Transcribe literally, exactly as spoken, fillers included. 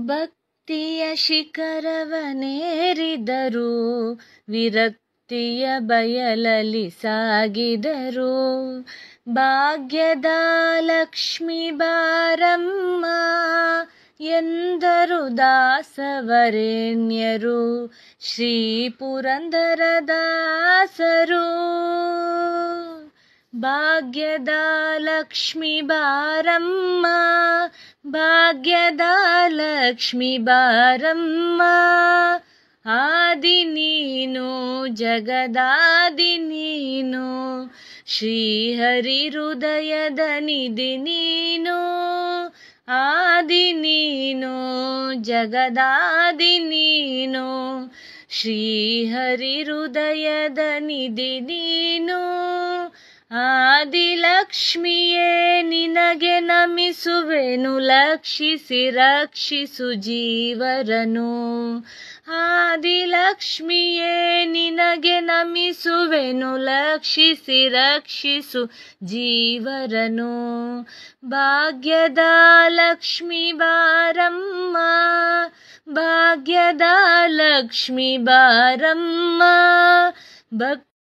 ಭಕ್ತಿಯ ಶಿಖರವನೇರಿದರು, ವಿರಕ್ತಿಯ ಬಯಲಲ್ಲಿ ಸಾಗಿದರು. ಭಾಗ್ಯದ ಲಕ್ಷ್ಮಿ ಬಾರಮ್ಮ ಎಂದರು ದಾಸವರೇಣ್ಯರು, ಶ್ರೀ ಪುರಂದರ ದಾಸರು. ಭಾಗ್ಯದ ಲಕ್ಷ್ಮಿ ಬಾರಮ್ಮ, ಭಾಗ್ಯದ ಲಕ್ಷ್ಮಿ ಬಾರಮ್ಮ, ಆದಿ ನೀನು ಜಗದಾದಿ ನೀನು, ಶ್ರೀಹರಿ ಹೃದಯದ ನಿಧಿ ನೀನು. ಆದಿ ನೀನು ಜಗದಾದಿ ನೀನು, ಶ್ರೀಹರಿ ಹೃದಯದ ನಿಧಿ ನೀನು. ಆದಿಲಕ್ಷ್ಮಿಯೇ ನಿನಗೆ ನಮಿಸುವೆನು, ಲಕ್ಷಿಸಿ ರಕ್ಷಿಸು ಜೀವರನು. ಆದಿಲಕ್ಷ್ಮಿಯೇ ನಿನಗೆ ನಮಿಸುವೆನು, ಲಕ್ಷಿಸಿ ರಕ್ಷಿಸು ಜೀವರನು. ಭಾಗ್ಯದ ಲಕ್ಷ್ಮಿ ಬಾರಮ್ಮ, ಭಾಗ್ಯದ ಲಕ್ಷ್ಮಿ ಬಾರಮ್ಮ, ಭಕ್ತಿ